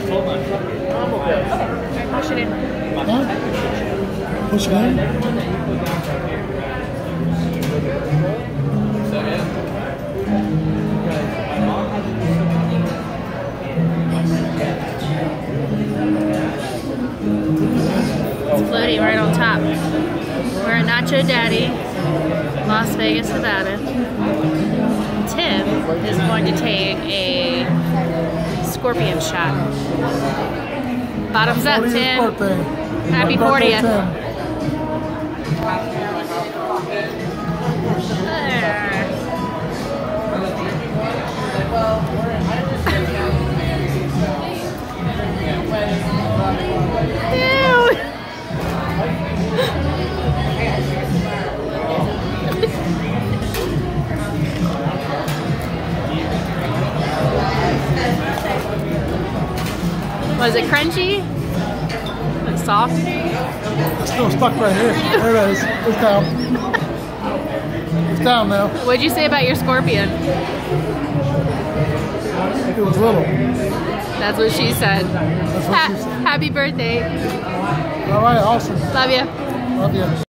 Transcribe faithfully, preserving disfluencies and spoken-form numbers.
Alright, push it in. Huh? Push it in? It's floating right on top. We're at Nacho Daddy, Las Vegas, Nevada. Tim is going to take a scorpion shot. Bottoms up, Tim. Happy fortieth. Was it crunchy? Was it soft? It's still stuck right here. There it is. It's down. It's down now. What'd you say about your scorpion? It was little. That's what she said. That's what Ha she said. Happy birthday. All right, awesome. Love you. Love you.